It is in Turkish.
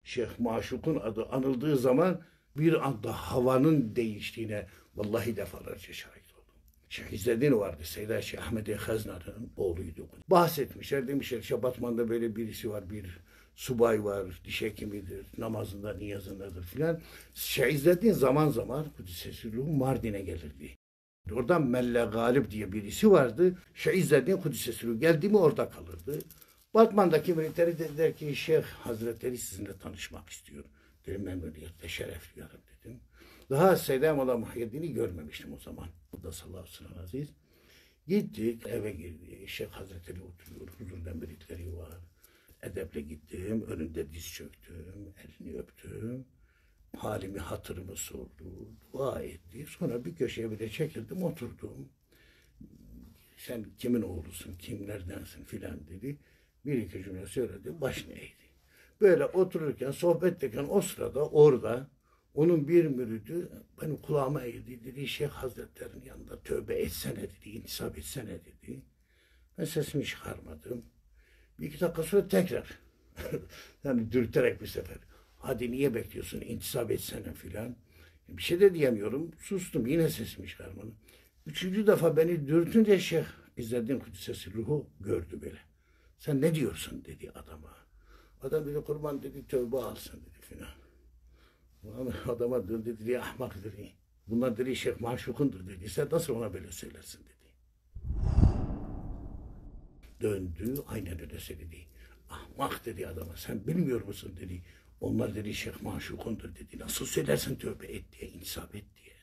Şeyh Maşuk'un adı anıldığı zaman bir anda havanın değiştiğine vallahi defalarca şahit oldum. Şeyh İzzedin vardı. Seyyid Şeyh Ahmet Haznar'ın oğluydu. Bahsetmişler, demişler Şabatman'da böyle birisi var, bir subay var, diş hekimidir, namazında, niyazındadır filan. Şeyh İzzedin zaman zaman Kudüs'e Mardin'e gelirdi. Oradan Melle Galip diye birisi vardı. Şeyh İzzedin Kudüs'e geldi mi orada kalırdı. Batman'daki müritleri dediler ki Şeyh Hazretleri sizinle tanışmak istiyor. Dedim memnuniyetle şeref duyarım dedim. Daha Seyyid Molla Muhyiddin'i görmemiştim o zaman. Bu da sallallahu aleyhi ve sellem aziz. Gittik eve girdi. Şeyh Hazretleri oturuyor. Huzurunda müritleri var. Edeple gittim. Önünde diz çöktüm. Elini öptüm. Halimi hatırımı sordu. Dua etti. Sonra bir köşeye bir de çekildim oturdum. Sen kimin oğlusun? Kimlerdensin filan dedi. Bir iki cümle söyledi. Başını eğdi. Böyle otururken, sohbetteyken o sırada orada onun bir müridi benim kulağıma eğdi. Dedi Şeyh Hazretleri'nin yanında tövbe etsene dedi. İntisap etsene dedi. Ben sesimi çıkarmadım. Bir iki dakika sonra tekrar yani dürterek bir sefer. Hadi niye bekliyorsun? İntisap etsene filan. Bir şey de diyemiyorum. Sustum. Yine sesimi çıkarmadım. Üçüncü defa beni dürtünce Şeyh İzzedin Kudüs'e ruhu gördü böyle. Sen ne diyorsun dedi adama. Adam dedi kurban dedi tövbe alsın dedi filan. Adama döndü dedi ahmak dedi. Bunlar dedi Şeyh Maşuk'undur dedi. Sen nasıl ona böyle söylersin dedi. Döndü aynen öyle söyledi. Ahmak dedi adama sen bilmiyor musun dedi. Onlar dedi Şeyh Maşuk'undur dedi. Nasıl söylersin tövbe et diye, insaf et diye.